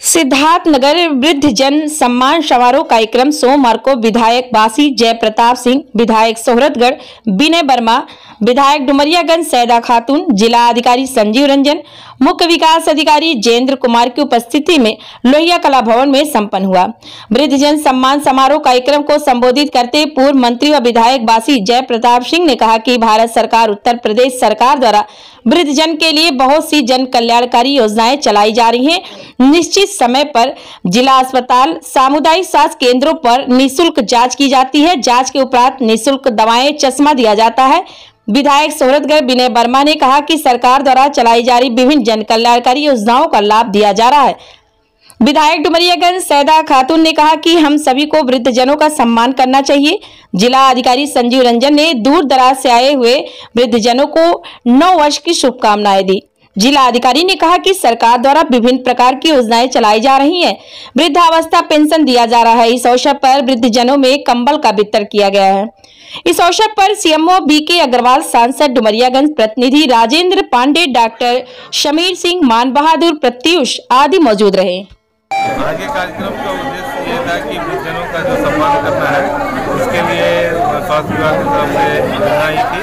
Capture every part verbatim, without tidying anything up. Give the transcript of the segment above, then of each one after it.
सिद्धार्थनगर वृद्धजन सम्मान समारोह कार्यक्रम सोमवार को विधायक बासी जय प्रताप सिंह, विधायक सोहरतगढ़ विनय वर्मा, विधायक डुमरियागंज सैदा खातून, जिला अधिकारी संजीव रंजन, मुख्य विकास अधिकारी जयेंद्र कुमार की उपस्थिति में लोहिया कला भवन में संपन्न हुआ। वृद्धजन सम्मान समारोह कार्यक्रम को संबोधित करते पूर्व मंत्री व विधायक बासी जय प्रताप सिंह ने कहा कि भारत सरकार उत्तर प्रदेश सरकार द्वारा वृद्धजन के लिए बहुत सी जन कल्याणकारी योजनाएं चलाई जा रही हैं। निश्चित समय पर जिला अस्पताल, सामुदायिक स्वास्थ्य केंद्रों पर निःशुल्क जांच की जाती है। जांच के उपरांत निःशुल्क दवाएं, चश्मा दिया जाता है। विधायक सोहरतगढ़ विनय वर्मा ने कहा कि सरकार द्वारा चलाई जा रही विभिन्न जन कल्याणकारी योजनाओं का लाभ दिया जा रहा है। विधायक डुमरियागंज सैदा खातून ने कहा कि हम सभी को वृद्धजनों का सम्मान करना चाहिए। जिला अधिकारी संजीव रंजन ने दूर दराज से आए हुए वृद्धजनों को नौ वर्ष की शुभकामनाएं दी। जिला अधिकारी ने कहा कि सरकार द्वारा विभिन्न प्रकार की योजनाएं चलाई जा रही हैं। वृद्धावस्था पेंशन दिया जा रहा है। इस अवसर पर वृद्धजनों में कंबल का वितरण किया गया है। इस अवसर पर सीएमओ बीके अग्रवाल, सांसद डुमरियागंज प्रतिनिधि राजेंद्र पांडे, डॉक्टर शमीर सिंह, मान बहादुर, प्रत्युष आदि मौजूद रहे। आगे कार्यक्रम का उद्देश्य ये था कि वृद्धजनों का जो सम्मान करना है, उसके लिए स्वास्थ्य विभाग की तरफ से योजना आई थी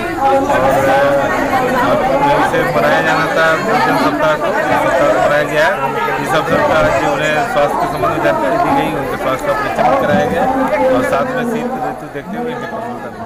और इसे बनाया जाना था। वृद्धजन सप्ताह को सप्ताह बनाया गया है। इस अवसर पर आज उन्हें स्वास्थ्य के संबंध में जानकारी दी गई, उनके स्वास्थ्य का परीक्षण कराया गया और साथ में शीत ऋतु देखते हुए